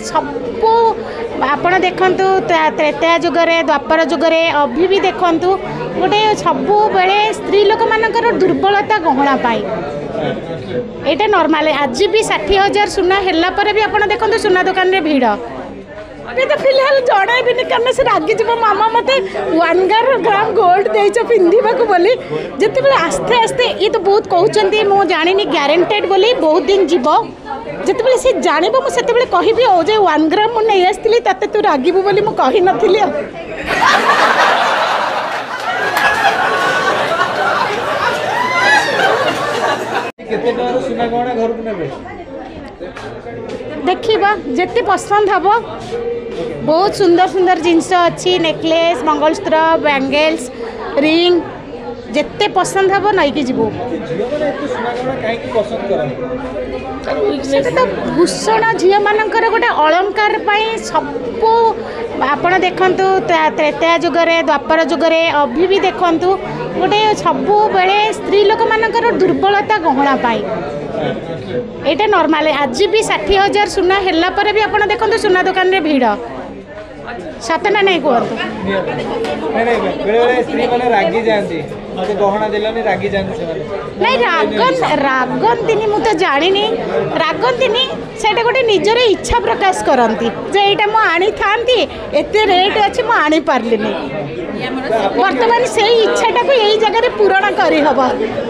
सबू आपण देखु त्रेता जुगरे द्वापर जुगरे अभी भी देखु गोटे सबू बेले स्त्री लोक मानकर दुर्बलता गहना पाई यहाँ नॉर्मल आज भी 60,000 सुना है भी आप देखो सुना दुकान रे भीड़ अभी तो फिलहाल जड़ेबी कारण से रागी जीव मामा मत 1 ग्राम गोल्ड दे पिंधा बोली जिते आस्ते आस्ते ये तो बहुत कहते मुझे जानी ग्यारंटेड बोली बहुत दिन जीव जिते सी जान मुझे कहि जे 1 ग्राम मुझे नहीं आसती ते तू रागीबू बोली मुझे कही नी देखा जिते पसंद हम बहुत सुंदर सुंदर जिनस अच्छी नेकलेस मंगलसूत्र बैंगल्स रिंग जिते पसंद हम नहीं जीवु तो भूषण झी मानकर गोटे अलंकार सबू आपण देखु त्रेता जुगरे द्वापर जुगरे अभी भी देखु गोटे सबू बेले स्त्री लोक मानकर दुर्बलता गहना पाई यहाँ नॉर्मल आज भी 60,000 सुना है भी आप देखो सुना दुकान रे भीड़ सतना नहीं कहतु नहीं रागंती मुझे जानी रागंती से गोटे निजर इच्छा प्रकाश करती जे यहाँ मुझे था एत रेट अच्छी मुझे आनी पार्ली बर्तमान से इच्छाटा को यही जगह पूरण करहब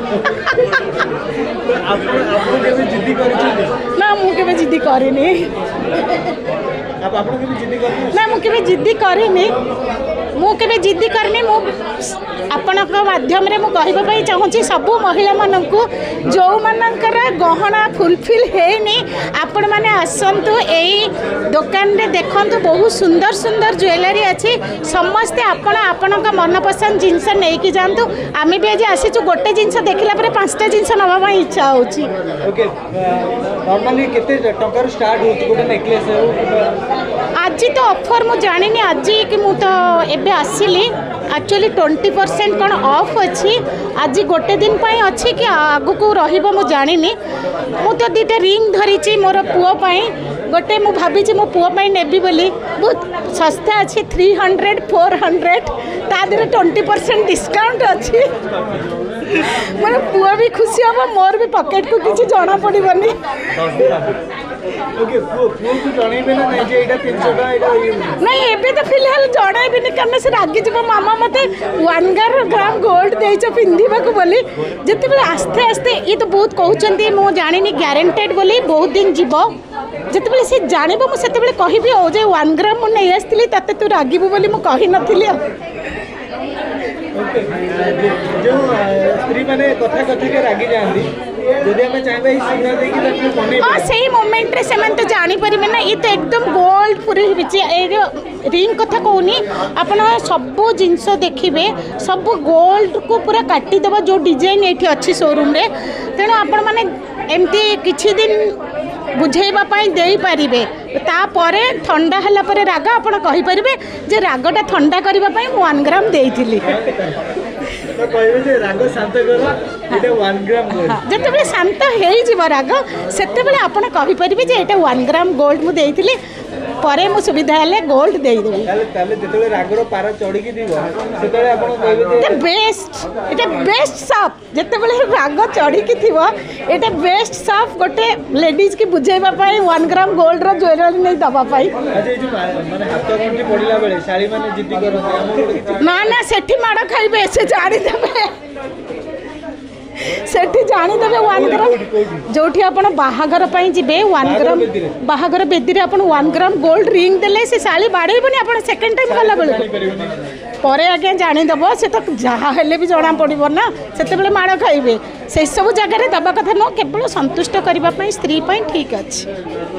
ना मुझे जिद्दी करनी ना मुझे जिद्दी करनी मुझे जिद्दी करनी आपण माध्यम कहवाई चाहूँगी सबू महिला मानक जो मानकर गहना फुलफिल है आपण मैंने आसतु यही दुकान रे देखु बहुत सुंदर सुंदर ज्वेलरी अच्छी समस्ते आपण मनपसंद जिनस नहीं कि जातु आम भी आज आसीचु गोटे जिनस देखला 5टा जिनस नापा इच्छा होची आज तो ऑफर मु जानी आज कि मु तो एबे आसिली एक्चुअली 20% कौन ऑफ अच्छी आज गोटे दिन पाई अच्छी कि आगु को रहिबो मु जानी मु तो 2टा रिंग धरी मोर पुओ पाई गोटे मु भाभी मो पुओ पाई नेबी बोली बहुत सस्ता अच्छी 300 400 ता देहरे 20% डिस्काउंट अच्छी मोर पुओ भी खुशी हम मोर भी पॉकेट को किसी जना पड़ोनी नहीं एबे तो फिलहाल जड़ेबी कारण से रागी जीव मामा मत 1 ग्राम गोल्ड दे पिंधा बोली जिते आस्ते आस्ते ये तो बहुत कहते मुझे जानी ग्यारंटेड बोली बहुत दिन जीव जिते सी जान मुझे कहि जे 1 ग्राम मुझे नहीं आसती ते तू रागीबू बोली मुझे कही नी जो स्त्री माने कथा कथा के रागी जांदी जदि हमें चाहबे ई सुना दे कि बने हां सही मोमेंट रे सेमन तो जानी परिबे ना ये तो एकदम गोल्ड पूरी बिची ए रिंग कथा कहूनी आपण सब जिनस देखिबे सब गोल्ड को पूरा काटी देबा जो डिजाइन एठी अच्छी शोरूम रे तेणु आपण माने एमती किछि दिन बुझेबा पाई देई परिबे तापरे ठंडा हला परे राग आपण कहि परिबे जे रागटा ठंडा करबा पाई 1 ग्राम देइथिली तो कहबे जे राग शांत करो एटा 1 ग्राम गोल्ड जते शांत हेई जीव राग सेते बेले आपण कहि परिबे जे एटा 1 ग्राम गोल्ड मु देइथिली परे मु सुविधा हेले गोल्ड देई देबी ताले जेतले रागरो पारा चढ़ी की दिबो सेतले आपण कहबे जे बेस्ट एटा बेस्ट शॉप जेते बेले राग चढ़ी की थिबो एटा बेस्ट शॉप गोटे लेडीज की बुझेबा पाई 1 ग्राम गोल्ड रो ज्वेलरी नहीं दबा पाई अच्छा जो माने हाथ गंठी पड़िला बेले साड़ी माने जिद्दी करन ना ना सेठी माड़ खाइबे से जानी देबे सेठी जानी देबे 1 ग्राम जोठी आपण बाहागर पई जिबे 1 ग्राम बाहागर बेदी रे आपण 1 ग्राम गोल्ड रिंग देले से साली बाड़ेबनी आपण सेकंड टाइम गला बेले परे आगे जानी देबो से तो जहा हेले भी जना पड़िबो ना सेते बेले माड़ खाइबे से सब जगह रे दबा कथा न केवल संतुष्ट करबा पई स्त्री पई ठीक अछि।